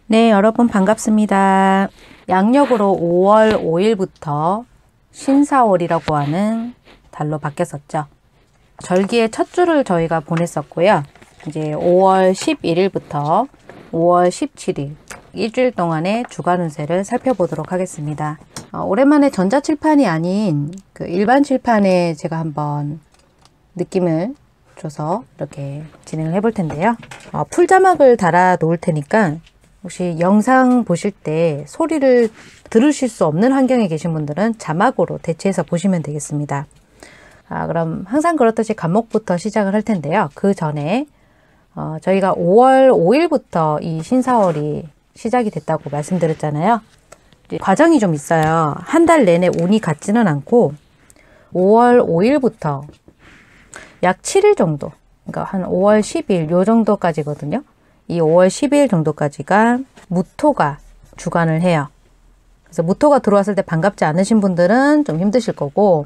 네, 여러분 반갑습니다. 양력으로 5월 5일부터 신사월이라고 하는 달로 바뀌었었죠. 절기의 첫 주를 저희가 보냈었고요. 이제 5월 11일부터 5월 17일 일주일 동안의 주간 운세를 살펴보도록 하겠습니다. 오랜만에 전자칠판이 아닌 그 일반 칠판에 제가 한번 느낌을 줘서 이렇게 진행을 해볼 텐데요. 풀자막을 달아 놓을 테니까 혹시 영상 보실 때 소리를 들으실 수 없는 환경에 계신 분들은 자막으로 대체해서 보시면 되겠습니다. 그럼 항상 그렇듯이 간목부터 시작을 할 텐데요. 그 전에 저희가 5월 5일부터 이 신사월이 시작이 됐다고 말씀드렸잖아요. 과정이 좀 있어요. 한 달 내내 운이 같지는 않고 5월 5일부터 약 7일 정도, 그러니까 한 5월 10일 요 정도까지거든요. 이 5월 10일 정도까지가 무토가 주관을 해요. 그래서 무토가 들어왔을 때 반갑지 않으신 분들은 좀 힘드실 거고,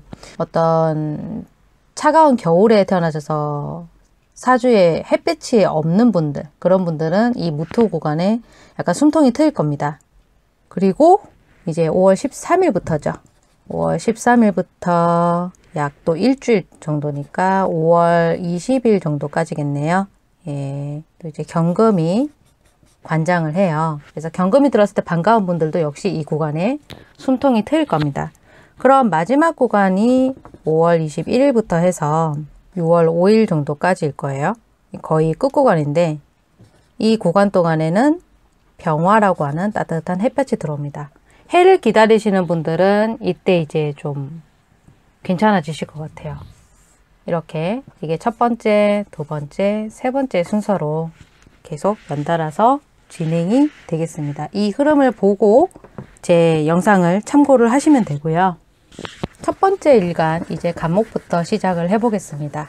어떤 차가운 겨울에 태어나셔서 사주에 햇빛이 없는 분들, 그런 분들은 이 무토 구간에 약간 숨통이 트일 겁니다. 그리고 이제 5월 13일부터죠. 5월 13일부터 약 또 일주일 정도니까 5월 20일 정도까지겠네요. 예, 또 이제 경금이 관장을 해요. 그래서 경금이 들었을 때 반가운 분들도 역시 이 구간에 숨통이 트일 겁니다. 그럼 마지막 구간이 5월 21일부터 해서 6월 5일 정도까지일 거예요. 거의 끝구간인데 이 구간 동안에는 병화라고 하는 따뜻한 햇볕이 들어옵니다. 해를 기다리시는 분들은 이때 이제 좀 괜찮아지실 것 같아요. 이렇게 이게 첫 번째, 두 번째, 세 번째 순서로 계속 연달아서 진행이 되겠습니다. 이 흐름을 보고 제 영상을 참고를 하시면 되고요. 첫 번째 일간 이제 간목부터 시작을 해보겠습니다.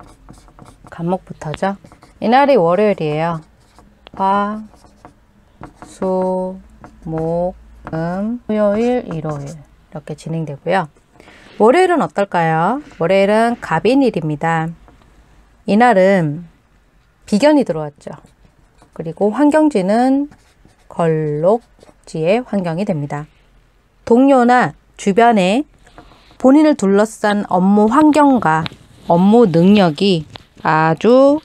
간목부터죠. 이날이 월요일이에요. 화, 수, 목, 토요일, 일요일 이렇게 진행되고요. 월요일은 어떨까요? 월요일은 갑인일입니다. 이날은 비견이 들어왔죠. 그리고 환경지는 걸록지의 환경이 됩니다. 동료나 주변에 본인을 둘러싼 업무 환경과 업무 능력이 아주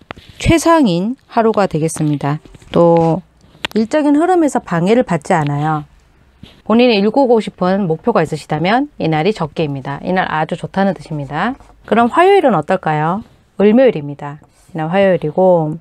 최상인 하루가 되겠습니다. 또 일적인 흐름에서 방해를 받지 않아요. 본인이 이루고 싶은 목표가 있으시다면 이날이 적기입니다. 이날 아주 좋다는 뜻입니다. 그럼 화요일은 어떨까요? 을묘일입니다. 이날 화요일이고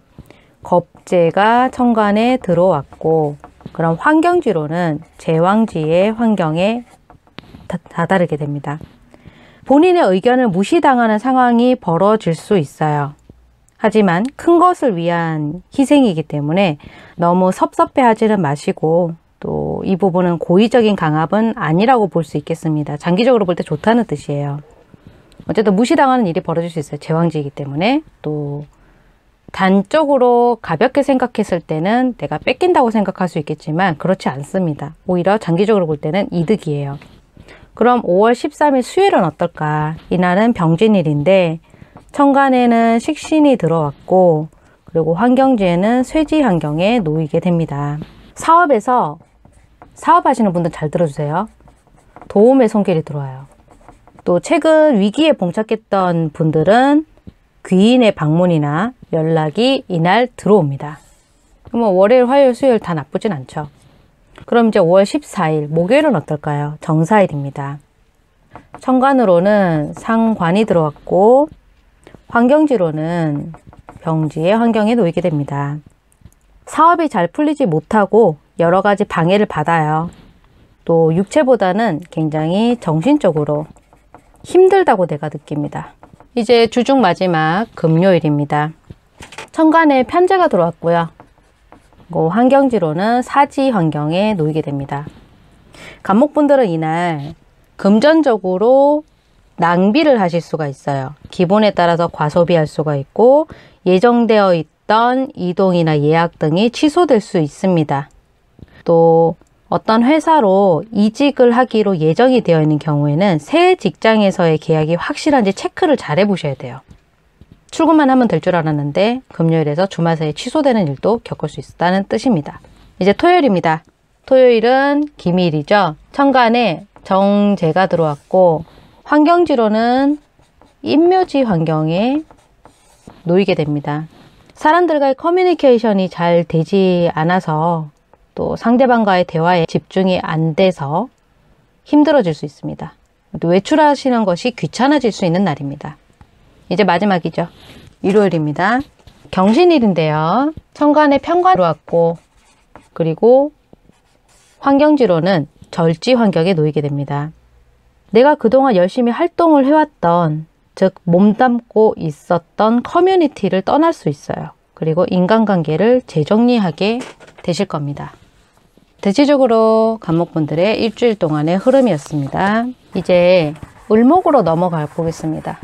겁재가 천간에 들어왔고, 그럼 환경지로는 제왕지의 환경에 다다르게 됩니다. 본인의 의견을 무시당하는 상황이 벌어질 수 있어요. 하지만 큰 것을 위한 희생이기 때문에 너무 섭섭해하지는 마시고, 또 이 부분은 고의적인 강압은 아니라고 볼 수 있겠습니다. 장기적으로 볼 때 좋다는 뜻이에요. 어쨌든 무시당하는 일이 벌어질 수 있어요. 제왕지이기 때문에. 또 단적으로 가볍게 생각했을 때는 내가 뺏긴다고 생각할 수 있겠지만 그렇지 않습니다. 오히려 장기적으로 볼 때는 이득이에요. 그럼 5월 13일 수요일은 어떨까? 이날은 병진일인데 천간에는 식신이 들어왔고, 그리고 환경지에는 쇠지 환경에 놓이게 됩니다. 사업에서 사업하시는 분들 잘 들어주세요. 도움의 손길이 들어와요. 또 최근 위기에 봉착했던 분들은 귀인의 방문이나 연락이 이날 들어옵니다. 뭐 월요일, 화요일, 수요일 다 나쁘진 않죠. 그럼 이제 5월 14일 목요일은 어떨까요? 정사일입니다. 천간으로는 상관이 들어왔고 환경지로는 병지의 환경에 놓이게 됩니다. 사업이 잘 풀리지 못하고 여러 가지 방해를 받아요. 또 육체보다는 굉장히 정신적으로 힘들다고 내가 느낍니다. 이제 주중 마지막 금요일입니다. 천간에 편재가 들어왔고요. 환경지로는 사지 환경에 놓이게 됩니다. 간목분들은 이날 금전적으로 낭비를 하실 수가 있어요. 기분에 따라서 과소비할 수가 있고 예정되어 있던 이동이나 예약 등이 취소될 수 있습니다. 또 어떤 회사로 이직을 하기로 예정이 되어 있는 경우에는 새 직장에서의 계약이 확실한지 체크를 잘 해보셔야 돼요. 출근만 하면 될 줄 알았는데 금요일에서 주말 사이에 취소되는 일도 겪을 수 있다는 뜻입니다. 이제 토요일입니다. 토요일은 기미일이죠. 천간에 정제가 들어왔고 환경지로는 인묘지 환경에 놓이게 됩니다. 사람들과의 커뮤니케이션이 잘 되지 않아서 또 상대방과의 대화에 집중이 안 돼서 힘들어질 수 있습니다. 또 외출하시는 것이 귀찮아질 수 있는 날입니다. 이제 마지막이죠. 일요일입니다. 경신일인데요. 천간에 편관 들어왔고 그리고 환경지로는 절지 환경에 놓이게 됩니다. 내가 그동안 열심히 활동을 해왔던, 즉 몸담고 있었던 커뮤니티를 떠날 수 있어요. 그리고 인간관계를 재정리하게 되실 겁니다. 대체적으로 간목분들의 일주일 동안의 흐름이었습니다. 이제 을목으로 넘어가 보겠습니다.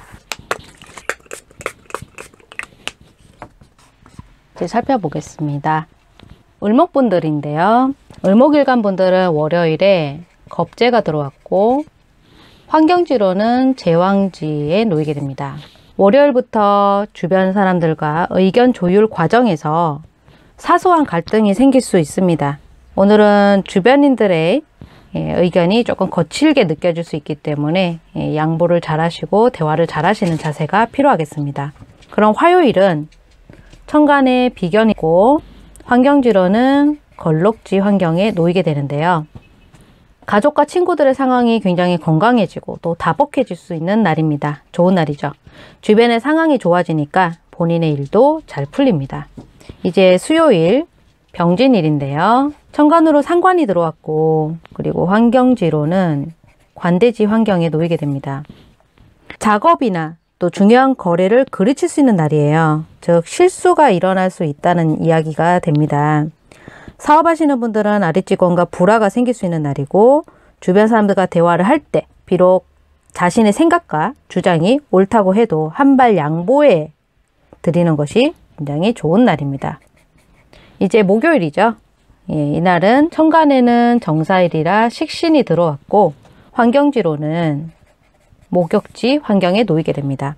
이제 살펴보겠습니다. 을목분들인데요. 을목일간분들은 월요일에 겁재가 들어왔고 환경지로는 제왕지에 놓이게 됩니다. 월요일부터 주변 사람들과 의견 조율 과정에서 사소한 갈등이 생길 수 있습니다. 오늘은 주변인들의 의견이 조금 거칠게 느껴질 수 있기 때문에 양보를 잘 하시고 대화를 잘 하시는 자세가 필요하겠습니다. 그럼 화요일은 천간에 비견이 있고 환경지로는 걸록지 환경에 놓이게 되는데요. 가족과 친구들의 상황이 굉장히 건강해지고 또 다복해질 수 있는 날입니다. 좋은 날이죠. 주변의 상황이 좋아지니까 본인의 일도 잘 풀립니다. 이제 수요일 병진일인데요. 천간으로 상관이 들어왔고 그리고 환경지로는 관대지 환경에 놓이게 됩니다. 작업이나 또 중요한 거래를 그르칠 수 있는 날이에요. 즉 실수가 일어날 수 있다는 이야기가 됩니다. 사업하시는 분들은 아랫직원과 불화가 생길 수 있는 날이고 주변 사람들과 대화를 할 때 비록 자신의 생각과 주장이 옳다고 해도 한 발 양보해 드리는 것이 굉장히 좋은 날입니다. 이제 목요일이죠. 이날은 천간에는 정사일이라 식신이 들어왔고 환경지로는 목욕지 환경에 놓이게 됩니다.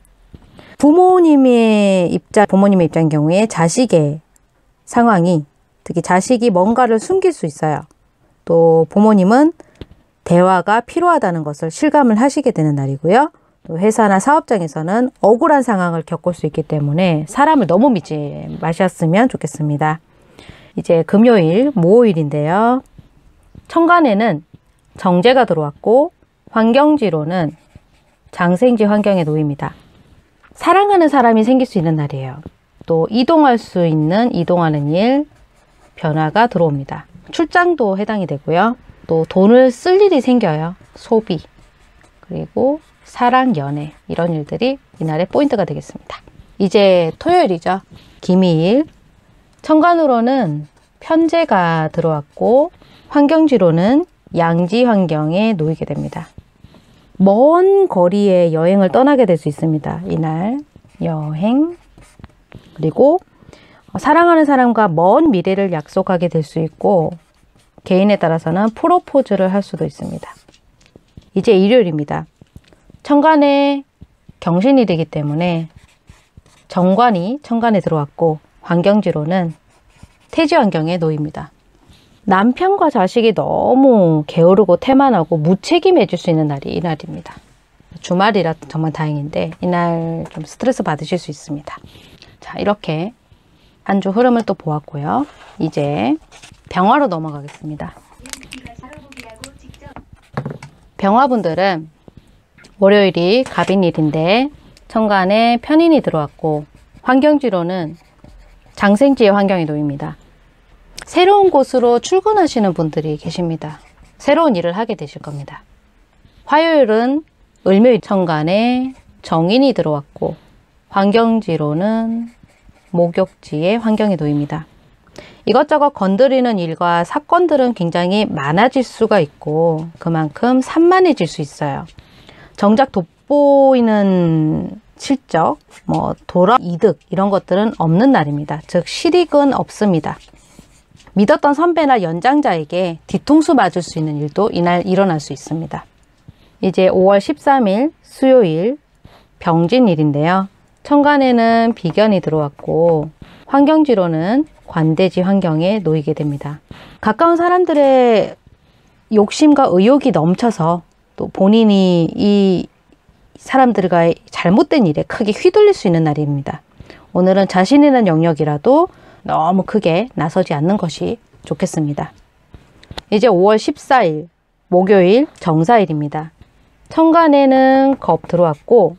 부모님의 입장인 경우에 자식의 상황이, 특히 자식이 뭔가를 숨길 수 있어요. 또 부모님은 대화가 필요하다는 것을 실감을 하시게 되는 날이고요. 또 회사나 사업장에서는 억울한 상황을 겪을 수 있기 때문에 사람을 너무 믿지 마셨으면 좋겠습니다. 이제 금요일, 모호일인데요. 천간에는 정제가 들어왔고 환경지로는 장생지 환경에 놓입니다. 사랑하는 사람이 생길 수 있는 날이에요. 또 이동할 수 있는 이동하는 일, 변화가 들어옵니다. 출장도 해당이 되고요. 또 돈을 쓸 일이 생겨요. 소비, 그리고 사랑, 연애 이런 일들이 이날의 포인트가 되겠습니다. 이제 토요일이죠. 기미일. 천간으로는 편재가 들어왔고 환경지로는 양지 환경에 놓이게 됩니다. 먼 거리에 여행을 떠나게 될 수 있습니다. 이날 여행, 그리고 사랑하는 사람과 먼 미래를 약속하게 될 수 있고 개인에 따라서는 프로포즈를 할 수도 있습니다. 이제 일요일입니다. 천간에 경신일이기 때문에 정관이 천간에 들어왔고 환경지로는 태지 환경에 놓입니다. 남편과 자식이 너무 게으르고 태만하고 무책임해질 수 있는 날이 이날입니다. 주말이라 정말 다행인데 이날 좀 스트레스 받으실 수 있습니다. 자, 이렇게 한 주 흐름을 또 보았고요. 이제 병화로 넘어가겠습니다. 병화분들은 월요일이 갑인일인데 천간에 편인이 들어왔고 환경지로는 장생지의 환경에 놓입니다. 새로운 곳으로 출근하시는 분들이 계십니다. 새로운 일을 하게 되실 겁니다. 화요일은 을묘일 천간에 정인이 들어왔고 환경지로는 목욕지의 환경에 놓입니다. 이것저것 건드리는 일과 사건들은 굉장히 많아질 수가 있고 그만큼 산만해질 수 있어요. 정작 돋보이는 실적, 돌아 이득 이런 것들은 없는 날입니다. 즉 실익은 없습니다. 믿었던 선배나 연장자에게 뒤통수 맞을 수 있는 일도 이날 일어날 수 있습니다. 이제 5월 13일 수요일 병진일인데요. 천간에는 비견이 들어왔고 환경지로는 관대지 환경에 놓이게 됩니다. 가까운 사람들의 욕심과 의욕이 넘쳐서 또 본인이 이 사람들과의 잘못된 일에 크게 휘둘릴 수 있는 날입니다. 오늘은 자신 있는 영역이라도 너무 크게 나서지 않는 것이 좋겠습니다. 이제 5월 14일 목요일 정사일입니다. 천간에는 겁 들어왔고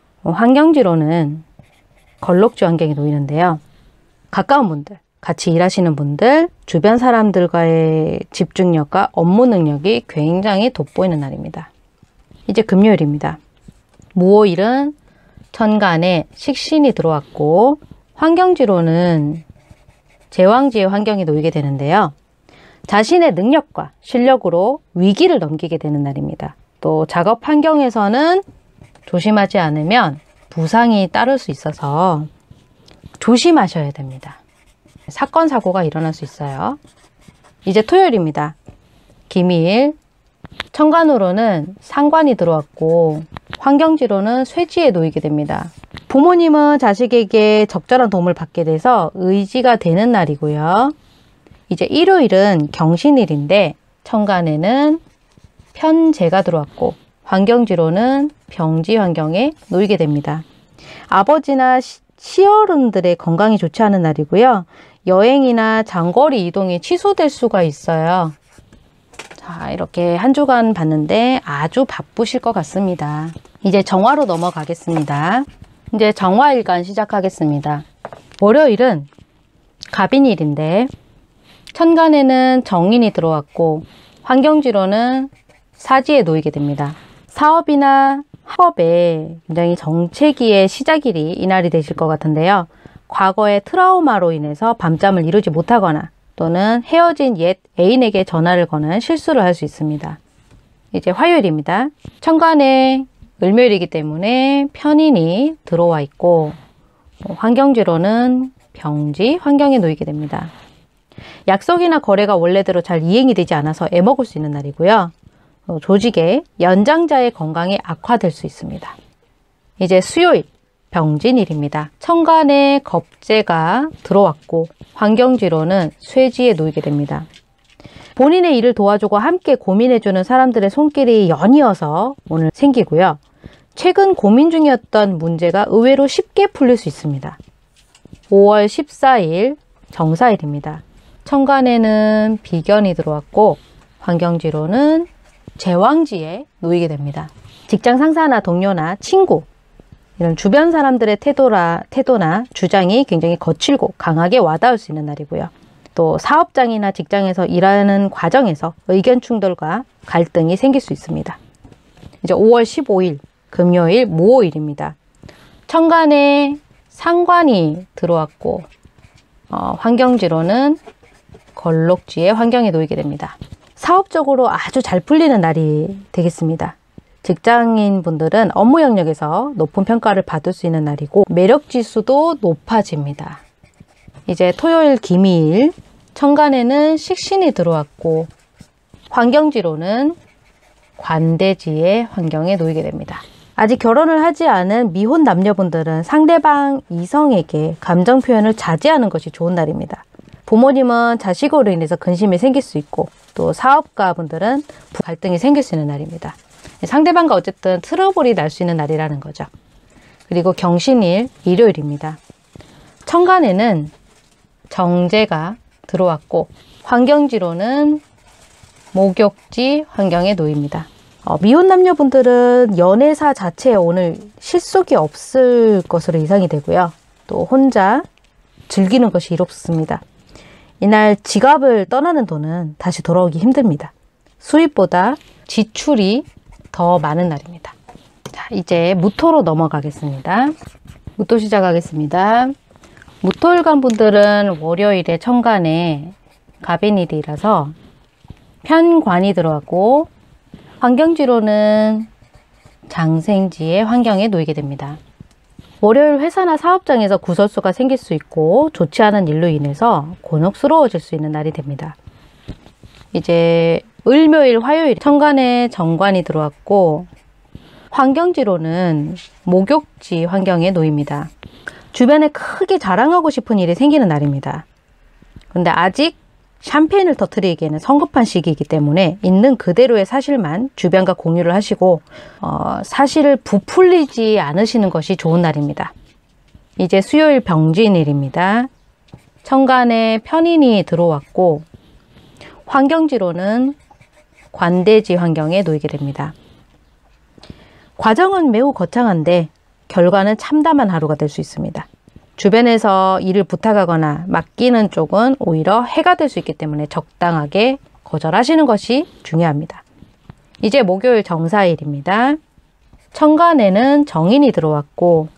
환경지로는 걸록지 환경에 놓이는데요. 가까운 분들, 같이 일하시는 분들, 주변 사람들과의 집중력과 업무 능력이 굉장히 돋보이는 날입니다. 이제 금요일입니다. 무오일은 천간에 식신이 들어왔고 환경지로는 제왕지의 환경에 놓이게 되는데요. 자신의 능력과 실력으로 위기를 넘기게 되는 날입니다. 또 작업 환경에서는 조심하지 않으면 부상이 따를 수 있어서 조심하셔야 됩니다. 사건, 사고가 일어날 수 있어요. 이제 토요일입니다. 김일, 천간으로는 상관이 들어왔고 환경지로는 쇠지에 놓이게 됩니다. 부모님은 자식에게 적절한 도움을 받게 돼서 의지가 되는 날이고요. 이제 일요일은 경신일인데 천간에는 편재가 들어왔고 환경지로는 병지 환경에 놓이게 됩니다. 아버지나 시어른들의 건강이 좋지 않은 날이고요. 여행이나 장거리 이동이 취소될 수가 있어요. 자, 이렇게 한 주간 봤는데 아주 바쁘실 것 같습니다. 이제 정화로 넘어가겠습니다. 이제 정화일간 시작하겠습니다. 월요일은 갑인일인데 천간에는 정인이 들어왔고 환경지로는 사지에 놓이게 됩니다. 사업이나 학업에 굉장히 정체기의 시작일이 이날이 되실 것 같은데요. 과거의 트라우마로 인해서 밤잠을 이루지 못하거나 또는 헤어진 옛 애인에게 전화를 거는 실수를 할 수 있습니다. 이제 화요일입니다. 천간에 을묘일이기 때문에 편인이 들어와 있고 환경지로는 병지 환경에 놓이게 됩니다. 약속이나 거래가 원래대로 잘 이행이 되지 않아서 애먹을 수 있는 날이고요. 조직의 연장자의 건강이 악화될 수 있습니다. 이제 수요일 병진일입니다. 천간에 겁재가 들어왔고 환경지로는 쇠지에 놓이게 됩니다. 본인의 일을 도와주고 함께 고민해주는 사람들의 손길이 연이어서 오늘 생기고요. 최근 고민 중이었던 문제가 의외로 쉽게 풀릴 수 있습니다. 5월 14일 정사일입니다. 천간에는 비견이 들어왔고 환경지로는 제왕지에 놓이게 됩니다. 직장 상사나 동료나 친구 이런 주변 사람들의 태도나 주장이 굉장히 거칠고 강하게 와닿을 수 있는 날이고요. 또 사업장이나 직장에서 일하는 과정에서 의견 충돌과 갈등이 생길 수 있습니다. 이제 5월 15일 금요일 무오일입니다. 천간에 상관이 들어왔고 환경지로는 걸록지의 환경에 놓이게 됩니다. 사업적으로 아주 잘 풀리는 날이 되겠습니다. 직장인 분들은 업무 영역에서 높은 평가를 받을 수 있는 날이고 매력지수도 높아집니다. 이제 토요일 김일 천간에는 식신이 들어왔고 환경지로는 관대지의 환경에 놓이게 됩니다. 아직 결혼을 하지 않은 미혼 남녀분들은 상대방 이성에게 감정 표현을 자제하는 것이 좋은 날입니다. 부모님은 자식으로 인해서 근심이 생길 수 있고 또 사업가분들은 갈등이 생길 수 있는 날입니다. 상대방과 어쨌든 트러블이 날 수 있는 날이라는 거죠. 그리고 경신일 일요일입니다. 천간에는 정제가 들어왔고 환경지로는 목욕지 환경에 놓입니다. 미혼 남녀분들은 연애사 자체에 오늘 실속이 없을 것으로 예상이 되고요. 또 혼자 즐기는 것이 이롭습니다. 이날 지갑을 떠나는 돈은 다시 돌아오기 힘듭니다. 수입보다 지출이 더 많은 날입니다. 자, 이제 무토로 넘어가겠습니다. 무토 시작하겠습니다. 무토일간 분들은 월요일에 천간에 갑인일이라서 편관이 들어왔고 환경지로는 장생지의 환경에 놓이게 됩니다. 월요일 회사나 사업장에서 구설수가 생길 수 있고 좋지 않은 일로 인해서 곤혹스러워질 수 있는 날이 됩니다. 이제 을묘일 화요일 천간에 정관이 들어왔고 환경지로는 목욕지 환경에 놓입니다. 주변에 크게 자랑하고 싶은 일이 생기는 날입니다. 근데 아직 샴페인을 터뜨리기에는 성급한 시기이기 때문에 있는 그대로의 사실만 주변과 공유를 하시고 사실을 부풀리지 않으시는 것이 좋은 날입니다. 이제 수요일 병진일입니다. 천간에 편인이 들어왔고 환경지로는 관대지 환경에 놓이게 됩니다. 과정은 매우 거창한데 결과는 참담한 하루가 될 수 있습니다. 주변에서 일을 부탁하거나 맡기는 쪽은 오히려 해가 될 수 있기 때문에 적당하게 거절하시는 것이 중요합니다. 이제 목요일 정사일입니다. 천간에는 정인이 들어왔고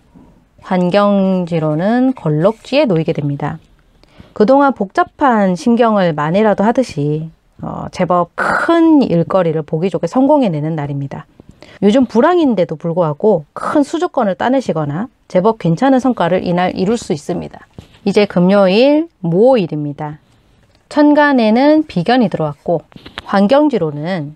환경지로는 걸럭지에 놓이게 됩니다. 그동안 복잡한 신경을 만회라도 하듯이 제법 큰 일거리를 보기 좋게 성공해내는 날입니다. 요즘 불황인데도 불구하고 큰 수주권을 따내시거나 제법 괜찮은 성과를 이날 이룰 수 있습니다. 이제 금요일 모호일입니다. 천간에는 비견이 들어왔고 환경지로는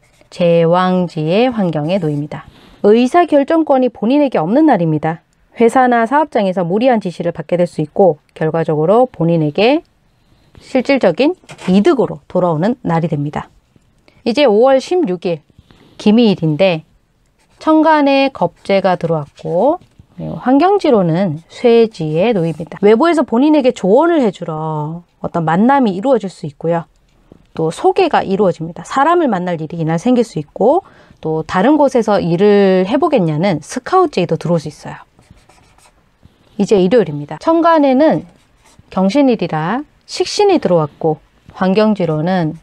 제왕지의 환경에 놓입니다. 의사결정권이 본인에게 없는 날입니다. 회사나 사업장에서 무리한 지시를 받게 될 수 있고 결과적으로 본인에게 실질적인 이득으로 돌아오는 날이 됩니다. 이제 5월 16일 기미일인데 천간에 겁재가 들어왔고 환경지로는 쇠지에 놓입니다. 외부에서 본인에게 조언을 해주러 어떤 만남이 이루어질 수 있고요. 또 소개가 이루어집니다. 사람을 만날 일이 이날 생길 수 있고 또 다른 곳에서 일을 해보겠냐는 스카우트 제의도 들어올 수 있어요. 이제 일요일입니다. 천간에는 경신일이라 식신이 들어왔고 환경지로는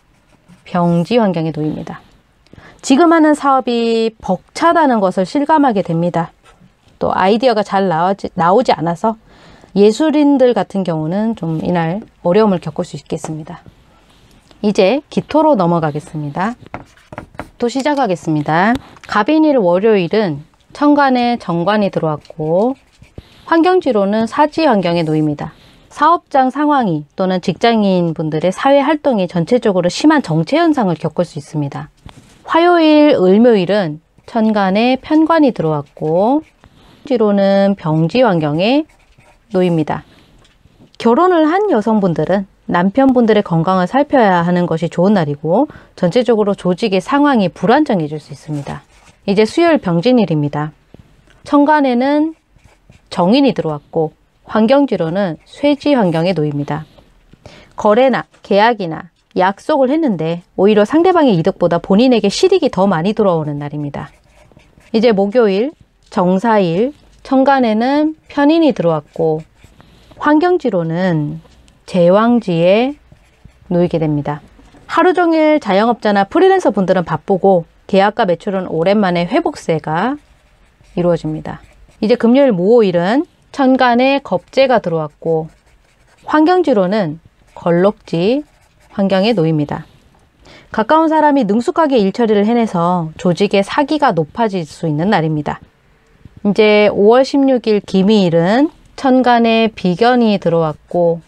병지 환경에 놓입니다. 지금 하는 사업이 벅차다는 것을 실감하게 됩니다. 또 아이디어가 잘 나오지 않아서 예술인들 같은 경우는 좀 이날 어려움을 겪을 수 있겠습니다. 이제 기토로 넘어가겠습니다. 또 시작하겠습니다. 갑인일 월요일은 천간에 정관이 들어왔고 환경지로는 사지 환경에 놓입니다. 사업장 상황이 또는 직장인 분들의 사회 활동이 전체적으로 심한 정체 현상을 겪을 수 있습니다. 화요일, 을묘일은 천간에 편관이 들어왔고 지로는 병지 환경에 놓입니다. 결혼을 한 여성분들은 남편분들의 건강을 살펴야 하는 것이 좋은 날이고 전체적으로 조직의 상황이 불안정해질 수 있습니다. 이제 수요일 병진일입니다. 천간에는 정인이 들어왔고 환경지로는 쇠지 환경에 놓입니다. 거래나 계약이나 약속을 했는데 오히려 상대방의 이득보다 본인에게 실익이 더 많이 돌아오는 날입니다. 이제 목요일 정사일 천간에는 편인이 들어왔고 환경지로는 제왕지에 놓이게 됩니다. 하루 종일 자영업자나 프리랜서 분들은 바쁘고 계약과 매출은 오랜만에 회복세가 이루어집니다. 이제 금요일 모호일은 천간에 겁재가 들어왔고 환경지로는 걸럭지 환경에 놓입니다. 가까운 사람이 능숙하게 일처리를 해내서 조직의 사기가 높아질 수 있는 날입니다. 이제 5월 16일 기미일은 천간에 비견이 들어왔고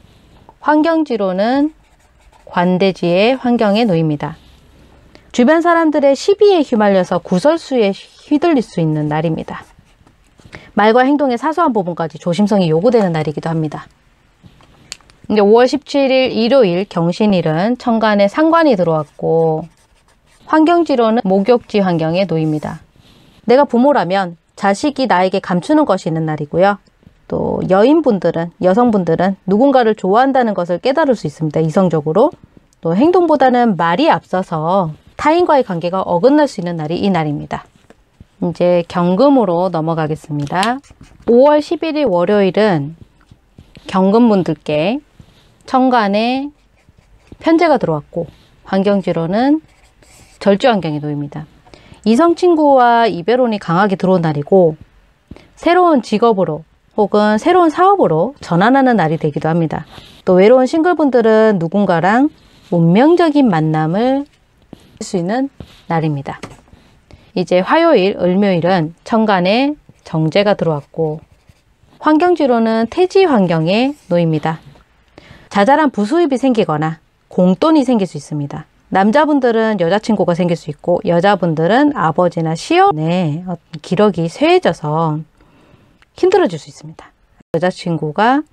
환경지로는 관대지의 환경에 놓입니다. 주변 사람들의 시비에 휘말려서 구설수에 휘둘릴 수 있는 날입니다. 말과 행동의 사소한 부분까지 조심성이 요구되는 날이기도 합니다. 이제 5월 17일 일요일 경신일은 천간에 상관이 들어왔고 환경지로는 목욕지 환경에 놓입니다. 내가 부모라면 자식이 나에게 감추는 것이 있는 날이고요. 또 여성분들은 누군가를 좋아한다는 것을 깨달을 수 있습니다. 이성적으로. 또 행동보다는 말이 앞서서 타인과의 관계가 어긋날 수 있는 날이 이 날입니다. 이제 경금으로 넘어가겠습니다. 5월 11일 월요일은 경금분들께 천간에 편재가 들어왔고 환경지로는 절주 환경에 놓입니다. 이성 친구와 이별운이 강하게 들어온 날이고 새로운 직업으로 혹은 새로운 사업으로 전환하는 날이 되기도 합니다. 또 외로운 싱글분들은 누군가랑 운명적인 만남을 할 수 있는 날입니다. 이제 화요일, 을묘일은 천간에 정제가 들어왔고 환경지로는 태지 환경에 놓입니다. 자잘한 부수입이 생기거나 공돈이 생길 수 있습니다. 남자분들은 여자친구가 생길 수 있고 여자분들은 아버지나 시어머니의 기력이 쇠해져서 힘들어질 수 있습니다. 여자친구가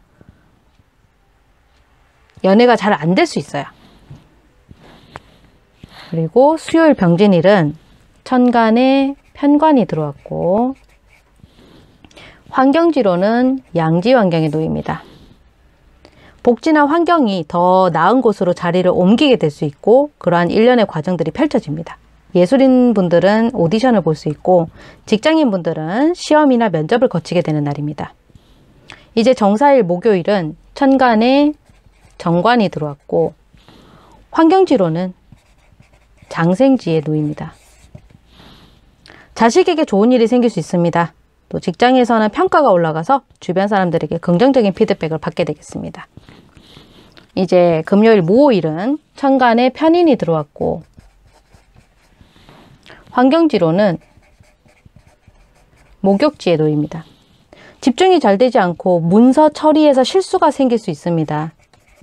연애가 잘 안 될 수 있어요. 그리고 수요일 병진일은 천간에 편관이 들어왔고 환경지로는 양지 환경에 놓입니다. 복지나 환경이 더 나은 곳으로 자리를 옮기게 될 수 있고 그러한 일련의 과정들이 펼쳐집니다. 예술인 분들은 오디션을 볼 수 있고 직장인 분들은 시험이나 면접을 거치게 되는 날입니다. 이제 정사일 목요일은 천간에 정관이 들어왔고 환경지로는 장생지에 놓입니다. 자식에게 좋은 일이 생길 수 있습니다. 또 직장에서는 평가가 올라가서 주변 사람들에게 긍정적인 피드백을 받게 되겠습니다. 이제 금요일 모호일은 천간에 편인이 들어왔고 환경지로는 목욕지에 놓입니다. 집중이 잘 되지 않고 문서 처리에서 실수가 생길 수 있습니다.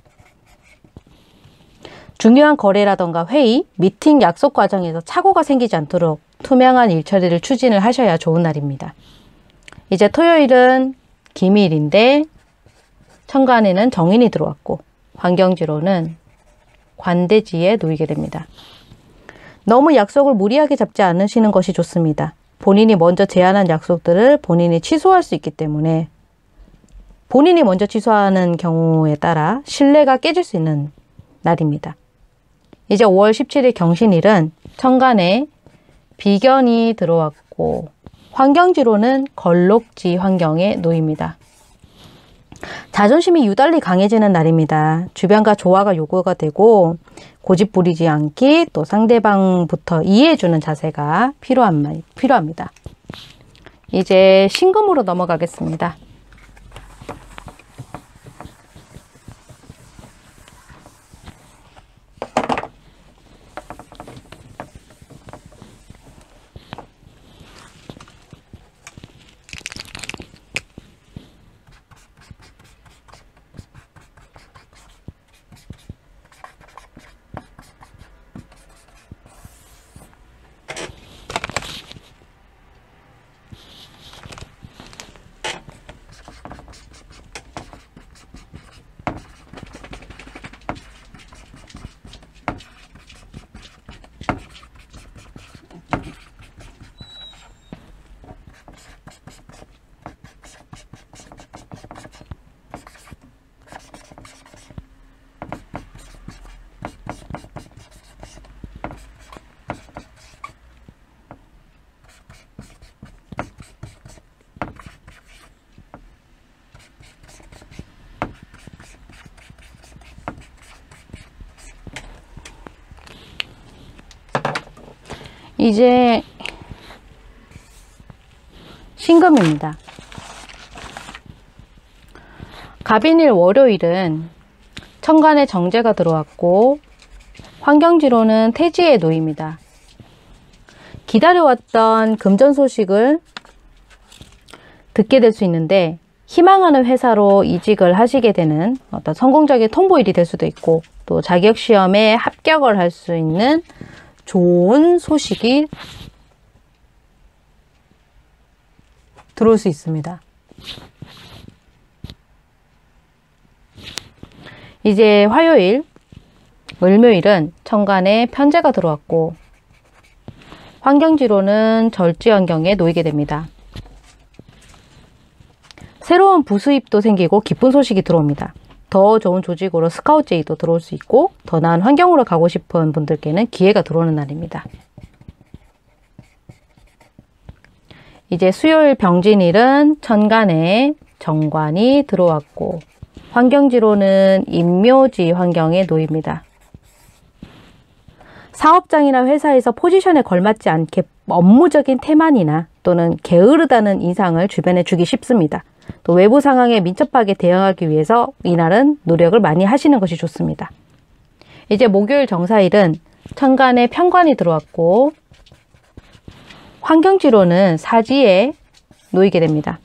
중요한 거래라던가 회의, 미팅, 약속 과정에서 착오가 생기지 않도록 투명한 일처리를 추진을 하셔야 좋은 날입니다. 이제 토요일은 기밀인데 천간에는 정인이 들어왔고 환경지로는 관대지에 놓이게 됩니다. 너무 약속을 무리하게 잡지 않으시는 것이 좋습니다. 본인이 먼저 제안한 약속들을 본인이 취소할 수 있기 때문에 본인이 먼저 취소하는 경우에 따라 신뢰가 깨질 수 있는 날입니다. 이제 5월 17일 경신일은 천간에 비견이 들어왔고 환경지로는 걸록지 환경에 놓입니다. 자존심이 유달리 강해지는 날입니다. 주변과 조화가 요구가 되고 고집 부리지 않기 또 상대방부터 이해해주는 자세가 필요합니다. 이제 신금으로 넘어가겠습니다. 이제 신금입니다. 갑인일 월요일은 천간에 정제가 들어왔고 환경지로는 태지에 놓입니다. 기다려왔던 금전 소식을 듣게 될 수 있는데 희망하는 회사로 이직을 하시게 되는 어떤 성공적인 통보일이 될 수도 있고 또 자격시험에 합격을 할 수 있는 좋은 소식이 들어올 수 있습니다. 이제 화요일, 을묘일은 천간에 편제가 들어왔고 환경지로는 절지 환경에 놓이게 됩니다. 새로운 부수입도 생기고 기쁜 소식이 들어옵니다. 더 좋은 조직으로 스카우트 제의도 들어올 수 있고 더 나은 환경으로 가고 싶은 분들께는 기회가 들어오는 날입니다. 이제 수요일 병진일은 천간에 정관이 들어왔고 환경지로는 임묘지 환경에 놓입니다. 사업장이나 회사에서 포지션에 걸맞지 않게 업무적인 태만이나 또는 게으르다는 인상을 주변에 주기 쉽습니다. 또 외부 상황에 민첩하게 대응하기 위해서 이날은 노력을 많이 하시는 것이 좋습니다. 이제 목요일 정사일은 천간에 편관이 들어왔고 환경지로는 사지에 놓이게 됩니다.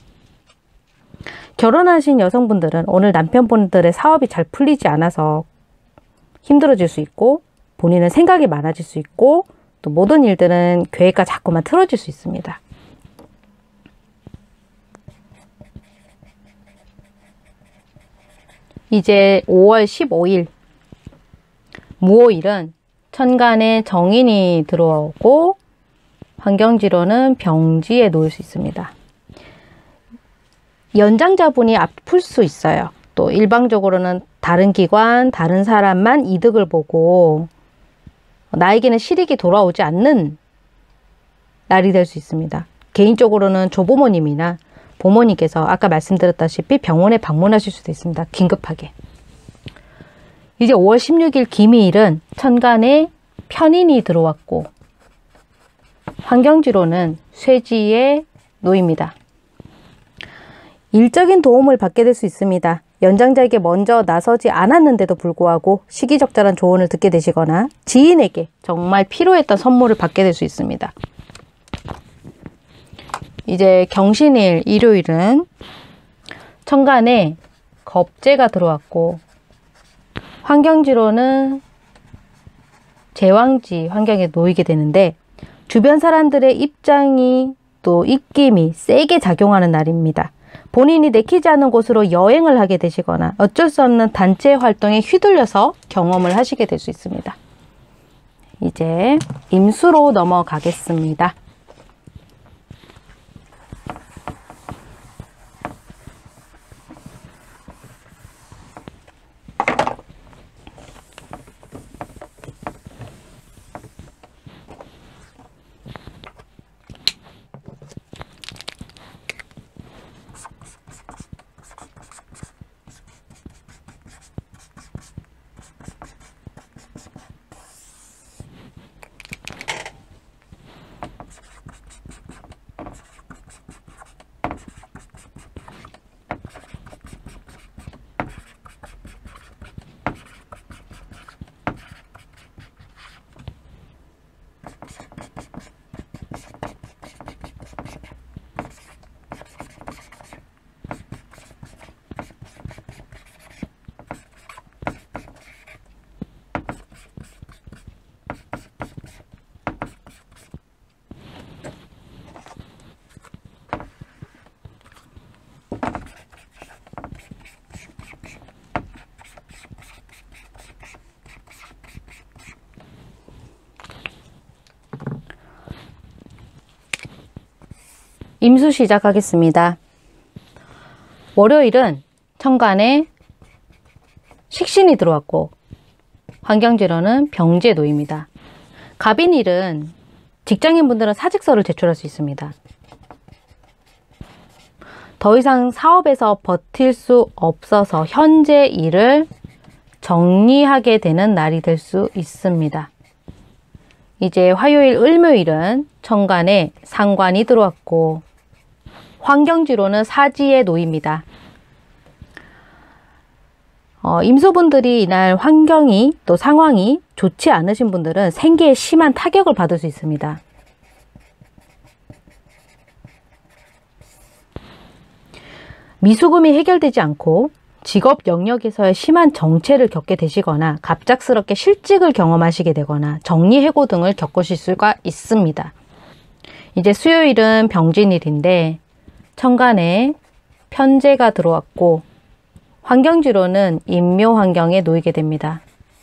결혼하신 여성분들은 오늘 남편분들의 사업이 잘 풀리지 않아서 힘들어질 수 있고 본인은 생각이 많아질 수 있고 또 모든 일들은 계획과 자꾸만 틀어질 수 있습니다. 이제 5월 15일 무오일은 천간에 정인이 들어오고 환경지로는 병지에 놓일 수 있습니다. 연장자분이 아플 수 있어요. 또 일방적으로는 다른 기관, 다른 사람만 이득을 보고 나에게는 실익이 돌아오지 않는 날이 될 수 있습니다. 개인적으로는 조부모님이나 부모님께서 아까 말씀드렸다시피 병원에 방문하실 수도 있습니다. 긴급하게. 이제 5월 16일 기미일은 천간에 편인이 들어왔고 환경지로는 쇠지에 놓입니다. 일적인 도움을 받게 될 수 있습니다. 연장자에게 먼저 나서지 않았는데도 불구하고 시기적절한 조언을 듣게 되시거나 지인에게 정말 필요했던 선물을 받게 될 수 있습니다. 이제 경신일 일요일은 천간에 겁재가 들어왔고 환경지로는 제왕지 환경에 놓이게 되는데 주변 사람들의 입장이 또 입김이 세게 작용하는 날입니다. 본인이 내키지 않은 곳으로 여행을 하게 되시거나 어쩔 수 없는 단체 활동에 휘둘려서 경험을 하시게 될 수 있습니다. 이제 임수로 넘어가겠습니다. 임수 시작하겠습니다. 월요일은 천간에 식신이 들어왔고 환경지로는 병지에 놓입니다. 갑인일은 직장인분들은 사직서를 제출할 수 있습니다. 더 이상 사업에서 버틸 수 없어서 현재 일을 정리하게 되는 날이 될 수 있습니다. 이제 화요일, 을묘일은 천간에 상관이 들어왔고 환경지로는 사지에 놓입니다. 임수분들이 이날 환경이 또 상황이 좋지 않으신 분들은 생계에 심한 타격을 받을 수 있습니다. 미수금이 해결되지 않고 직업 영역에서의 심한 정체를 겪게 되시거나 갑작스럽게 실직을 경험하시게 되거나 정리해고 등을 겪으실 수가 있습니다. 이제 수요일은 병진일인데 천간에 편재가 들어왔고 환경지로는 인묘 환경에 놓이게 됩니다.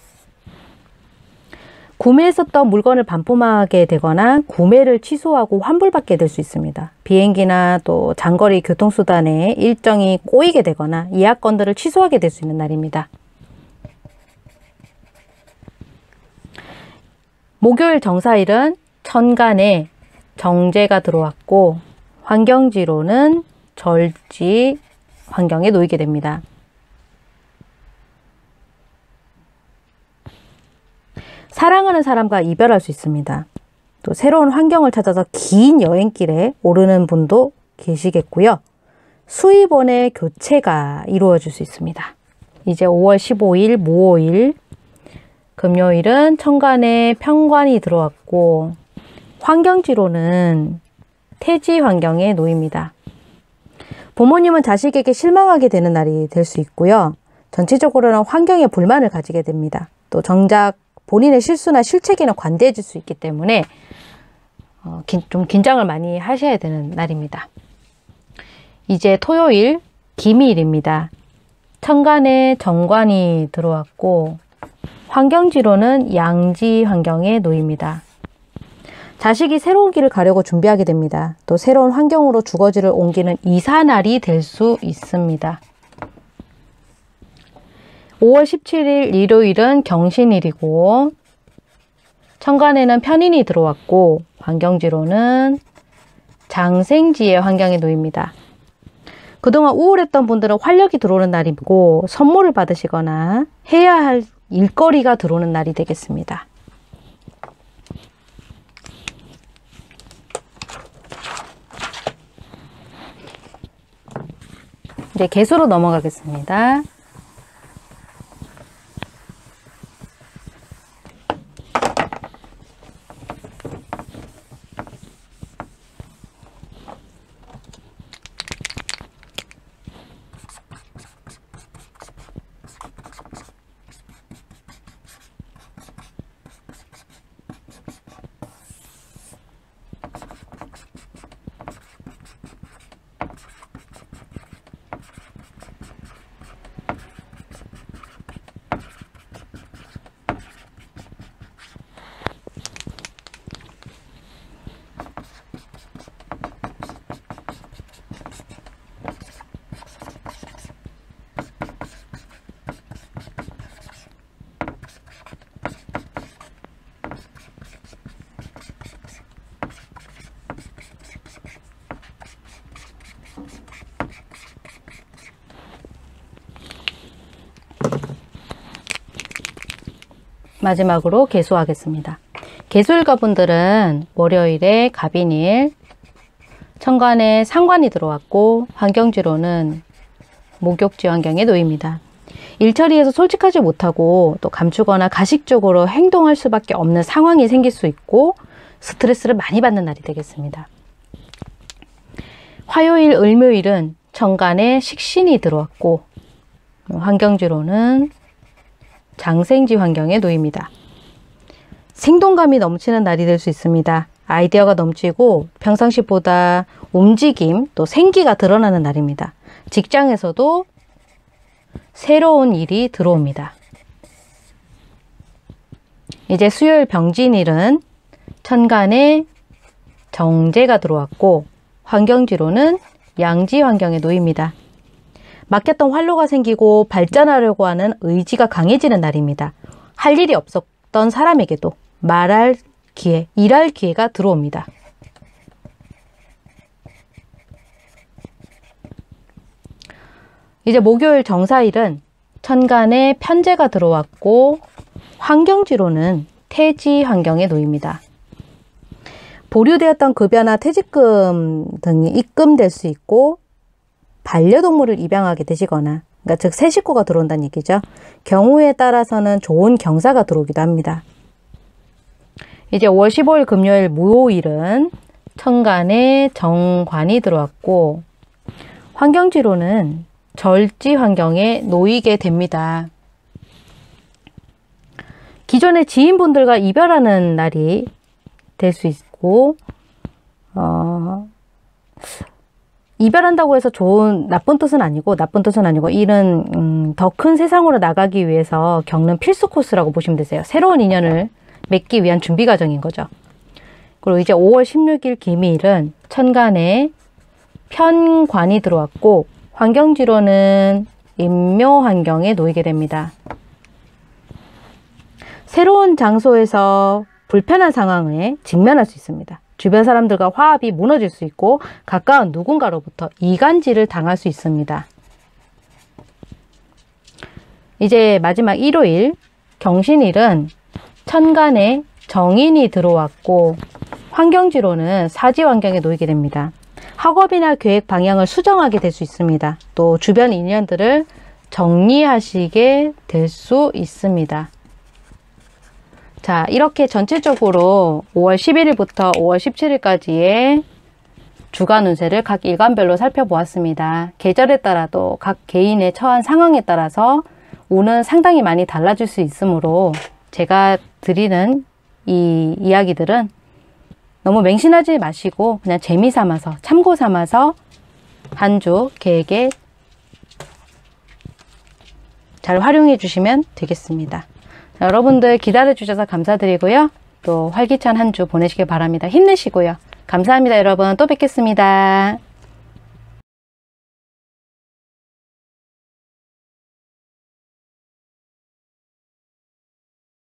구매했었던 물건을 반품하게 되거나 구매를 취소하고 환불받게 될 수 있습니다. 비행기나 또 장거리 교통수단에 일정이 꼬이게 되거나 예약건들을 취소하게 될 수 있는 날입니다. 목요일 정사일은 천간에 정제가 들어왔고 환경지로는 절지 환경에 놓이게 됩니다. 사랑하는 사람과 이별할 수 있습니다. 또 새로운 환경을 찾아서 긴 여행길에 오르는 분도 계시겠고요. 수입원의 교체가 이루어질 수 있습니다. 이제 5월 15일 무오일 금요일은 천간에 편관이 들어왔고 환경지로는 태지 환경에 놓입니다. 부모님은 자식에게 실망하게 되는 날이 될 수 있고요. 전체적으로는 환경에 불만을 가지게 됩니다. 또 정작 본인의 실수나 실책에는 관대해질 수 있기 때문에 좀 긴장을 많이 하셔야 되는 날입니다. 이제 토요일 기미일입니다. 천간에 정관이 들어왔고 환경지로는 양지 환경에 놓입니다. 자식이 새로운 길을 가려고 준비하게 됩니다. 또 새로운 환경으로 주거지를 옮기는 이사날이 될 수 있습니다. 5월 17일 일요일은 경신일이고 천간에는 편인이 들어왔고 환경지로는 장생지의 환경에 놓입니다. 그동안 우울했던 분들은 활력이 들어오는 날이고 선물을 받으시거나 해야 할 일거리가 들어오는 날이 되겠습니다. 이제 개수로 넘어가겠습니다. 마지막으로 개수하겠습니다. 개수일가분들은 월요일에 갑인일, 천간에 상관이 들어왔고 환경지로는 목욕지 환경에 놓입니다. 일처리에서 솔직하지 못하고 또 감추거나 가식적으로 행동할 수밖에 없는 상황이 생길 수 있고 스트레스를 많이 받는 날이 되겠습니다. 화요일, 을묘일은 천간에 식신이 들어왔고 환경지로는 장생지 환경에 놓입니다. 생동감이 넘치는 날이 될 수 있습니다. 아이디어가 넘치고 평상시보다 움직임 또 생기가 드러나는 날입니다. 직장에서도 새로운 일이 들어옵니다. 이제 수요일 병진일은 천간에 정제가 들어왔고 환경지로는 양지 환경에 놓입니다. 막혔던 활로가 생기고 발전하려고 하는 의지가 강해지는 날입니다. 할 일이 없었던 사람에게도 말할 기회, 일할 기회가 들어옵니다. 이제 목요일 정사일은 천간에 편제가 들어왔고 환경지로는 태지 환경에 놓입니다. 보류되었던 급여나 퇴직금 등이 입금될 수 있고 반려동물을 입양하게 되시거나 그러니까 즉 새 식구가 들어온다는 얘기죠. 경우에 따라서는 좋은 경사가 들어오기도 합니다. 이제 5월 15일 금요일 무오일은 천간에 정관이 들어왔고 환경지로는 절지 환경에 놓이게 됩니다. 기존의 지인분들과 이별하는 날이 될 수 있고 이별한다고 해서 나쁜 뜻은 아니고 이는 더 큰 세상으로 나가기 위해서 겪는 필수 코스라고 보시면 되세요. 새로운 인연을 맺기 위한 준비 과정인 거죠. 그리고 이제 5월 16일 기미일은 천간에 편관이 들어왔고 환경지로는 인묘 환경에 놓이게 됩니다. 새로운 장소에서 불편한 상황에 직면할 수 있습니다. 주변 사람들과 화합이 무너질 수 있고 가까운 누군가로부터 이간질을 당할 수 있습니다. 이제 마지막 일요일 경신일은 천간에 정인이 들어왔고 환경지로는 사지 환경에 놓이게 됩니다. 학업이나 계획 방향을 수정하게 될 수 있습니다. 또 주변 인연들을 정리하시게 될 수 있습니다. 자, 이렇게 전체적으로 5월 11일부터 5월 17일까지의 주간 운세를 각 일간별로 살펴보았습니다. 계절에 따라도 각 개인의 처한 상황에 따라서 운은 상당히 많이 달라질 수 있으므로 제가 드리는 이 이야기들은 너무 맹신하지 마시고 그냥 재미 삼아서, 참고 삼아서 한 주 계획에 잘 활용해 주시면 되겠습니다. 자, 여러분들 기다려 주셔서 감사드리고요. 또 활기찬 한 주 보내시길 바랍니다. 힘내시고요. 감사합니다, 여러분. 또 뵙겠습니다.